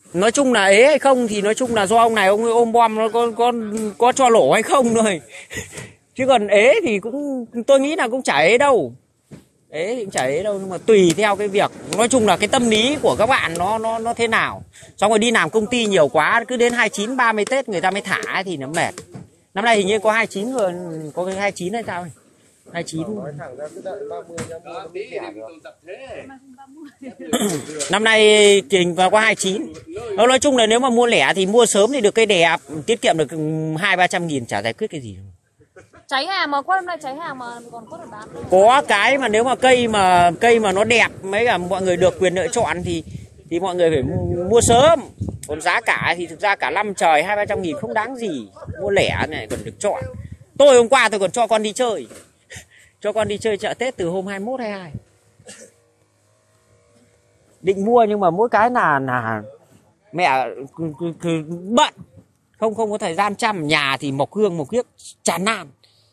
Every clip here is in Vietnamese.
Nói chung là ế hay không thì nói chung là do ông này ông ấy ôm bom nó có cho lỗ hay không thôi. Chứ còn ế thì cũng tôi nghĩ là cũng chả ế đâu. Ế thì cũng chả ế đâu, nhưng mà tùy theo cái việc, nói chung là cái tâm lý của các bạn nó thế nào. Xong rồi đi làm công ty nhiều quá, cứ đến 29 30 Tết người ta mới thả thì nó mệt. Năm nay hình như có 29 rồi, có cái 29 hay sao? 29. Năm nay trình vào có 29. Nói chung là nếu mà mua lẻ thì mua sớm thì được cây đẹp, tiết kiệm được 200-300 nghìn, chả giải quyết cái gì. Cháy hàng mà, hôm nay cháy hàng mà còn có được bán. Có cái mà nếu mà cây mà nó đẹp, mấy cả mọi người được quyền lựa chọn thì mọi người phải mua sớm. Còn giá cả thì thực ra cả năm trời 200-300 nghìn không đáng gì. Mua lẻ này còn được chọn. Tôi hôm qua tôi còn cho con đi chơi. Cho con đi chơi chợ Tết từ hôm 21 22. Định mua nhưng mà mỗi cái là mẹ bận, không có thời gian chăm. Nhà thì mộc hương mộc hiếc tràn lan.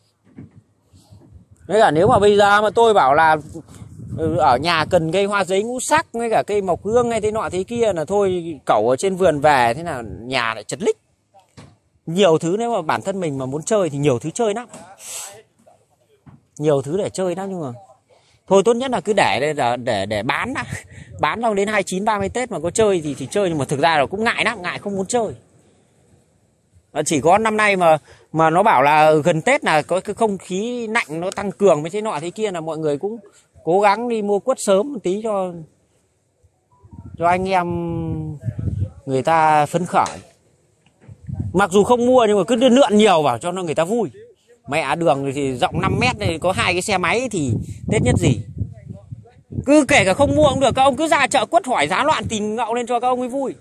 Với cả nếu mà bây giờ mà tôi bảo là ở nhà cần cây hoa giấy ngũ sắc với cả cây mộc hương hay thế nọ thế kia là thôi, cẩu ở trên vườn về thế nào nhà lại chật lích. Nhiều thứ nếu mà bản thân mình mà muốn chơi thì nhiều thứ chơi lắm. Nhiều thứ để chơi lắm, nhưng mà thôi tốt nhất là cứ để bán đã. Bán xong đến 29 30 Tết mà có chơi thì chơi, nhưng mà thực ra là cũng ngại lắm, ngại không muốn chơi. Chỉ có năm nay mà nó bảo là gần Tết là có cái không khí lạnh nó tăng cường với thế nọ thế kia, là mọi người cũng cố gắng đi mua quất sớm một tí cho anh em người ta phấn khởi. Mặc dù không mua nhưng mà cứ lượn nhiều vào cho nó người ta vui. Mẹ đường thì rộng 5 mét này, có 2 cái xe máy thì Tết nhất gì. Cứ kể cả không mua cũng được, các ông cứ ra chợ quất hỏi giá loạn tìm ngậu lên cho các ông ấy vui.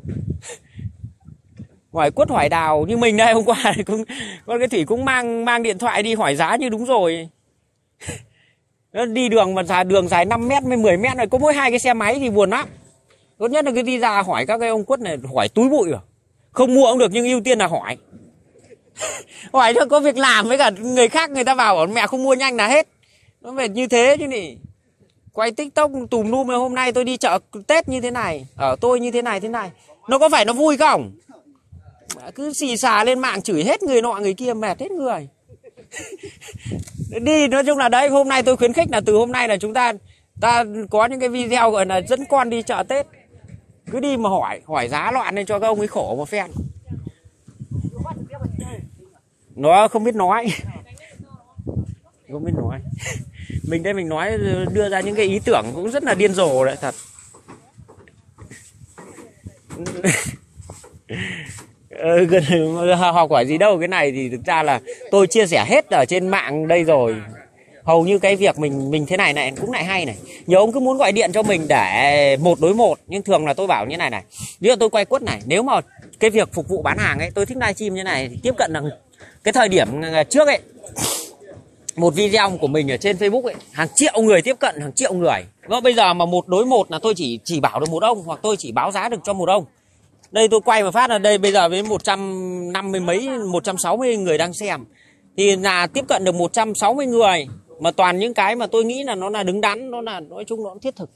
Hỏi quất hỏi đào như mình đây, hôm qua cũng con cái Thủy cũng mang điện thoại đi hỏi giá như đúng rồi. Nó đi đường mà đường dài 5 mét với 10 mét này có mỗi 2 cái xe máy thì buồn lắm. Tốt nhất là cứ đi ra hỏi các cái ông quất này, hỏi túi bụi rồi. Không mua cũng được nhưng ưu tiên là hỏi. Hỏi cho có việc làm, với cả người khác người ta vào bảo mẹ không mua nhanh là hết. Nó về như thế chứ nhỉ. Quay TikTok tùm lum, hôm nay tôi đi chợ Tết như thế này, ở tôi như thế này. Nó có phải nó vui không? Cứ xì xà lên mạng chửi hết người nọ người kia, mệt hết người. Đi nói chung là đấy, hôm nay tôi khuyến khích là từ hôm nay là chúng ta có những cái video gọi là dẫn con đi chợ Tết. Cứ đi mà hỏi giá loạn lên cho các ông ấy khổ một phen. Nó không biết nói. Không biết nói. Mình đây mình nói, đưa ra những cái ý tưởng cũng rất là điên rồ đấy thật. Học hỏi gì đâu, cái này thì thực ra là tôi chia sẻ hết ở trên mạng đây rồi. Hầu như cái việc mình thế này cũng lại hay này. Nhiều ông cứ muốn gọi điện cho mình để 1 đối 1, nhưng thường là tôi bảo như này. Ví dụ tôi quay quất này, nếu mà cái việc phục vụ bán hàng ấy, tôi thích livestream như này thì tiếp cận là cái thời điểm trước ấy, một video của mình ở trên Facebook ấy, hàng triệu người tiếp cận, hàng triệu người. Và bây giờ mà 1 đối 1 là tôi chỉ bảo được một ông, hoặc tôi chỉ báo giá được cho một ông. Đây tôi quay một phát là đây bây giờ với 150 mấy 160 người đang xem thì là tiếp cận được 160 người, mà toàn những cái mà tôi nghĩ là nó là đứng đắn, nó là nói chung nó cũng thiết thực.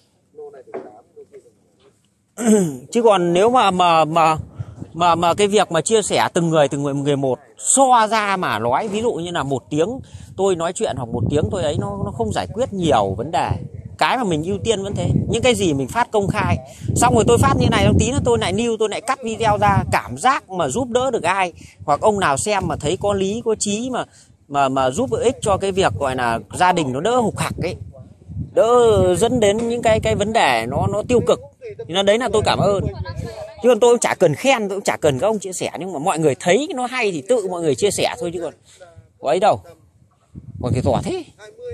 Chứ còn nếu mà cái việc mà chia sẻ từng người một so ra mà nói, ví dụ như là 1 tiếng tôi nói chuyện hoặc 1 tiếng tôi ấy, nó không giải quyết nhiều vấn đề. Cái mà mình ưu tiên vẫn thế, những cái gì mình phát công khai, xong rồi tôi phát như này, tí nữa tôi lại tôi lại cắt video ra, cảm giác mà giúp đỡ được ai, hoặc ông nào xem mà thấy có lý có trí mà giúp ích cho cái việc gọi là gia đình nó đỡ hục hặc ấy, đỡ dẫn đến những cái vấn đề nó tiêu cực, thì nó đấy là tôi cảm ơn. Chứ còn tôi cũng chả cần khen, tôi cũng chả cần các ông chia sẻ, nhưng mà mọi người thấy nó hay thì tự mọi người chia sẻ thôi, chứ còn có ấy đâu. Còn cái tỏ thế.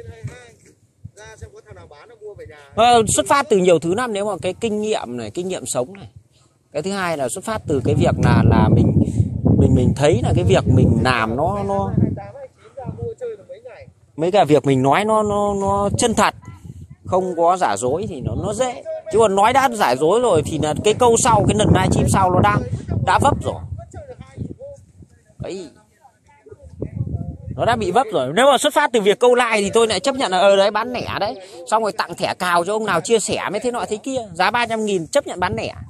Xuất phát từ nhiều thứ lắm, nếu mà cái kinh nghiệm sống này. Cái thứ hai là xuất phát từ cái việc là mình thấy là cái việc mình làm nó mấy cả việc mình nói nó chân thật, không có giả dối thì nó dễ. Chứ còn nói đã giả dối rồi thì là cái câu sau, cái lần livestream sau nó đã vấp rồi. Đấy. Nó đã bị vấp rồi. Nếu mà xuất phát từ việc câu like thì tôi lại chấp nhận là đấy bán lẻ đấy, xong rồi tặng thẻ cào cho ông nào chia sẻ mấy thế nọ thế kia, giá 300.000 chấp nhận bán lẻ.